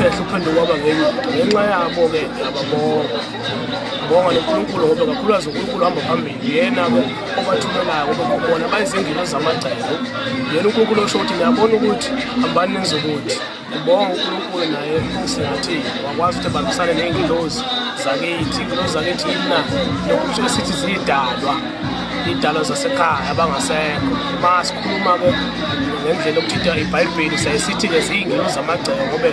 uphehla uphenduka kwaba ngenxa yabo-ke ababonga bonga noNkulunkulu ngoba kakhulukazi uNkulunkulu hamba phambili yena-ke obathumelayo ngoba bona bayizingilo zamagceko yena uNkulunkulu osho ukuthi niyabona ukuthi hambani nenze ukuthi ubonga uNkulunkulu naye singathi wakwazi ukuthi abambisane ney'ngilozi zakithi iy'ngilozi zakithi yina nokuthi sithi ziyidalwa iy'dalwa zasekhaya abangasekho masikhuluma-ke ngendlela yokuthi iBhayibheli sayisithi-ke ziy'ngilozi zamagceko ngobe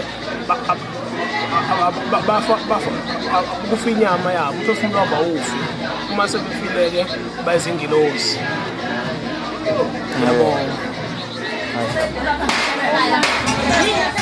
kufa inyama yabo umphefumulo wabo awufi uma sebefile-ke bayizingilozi. Ngiyabonga.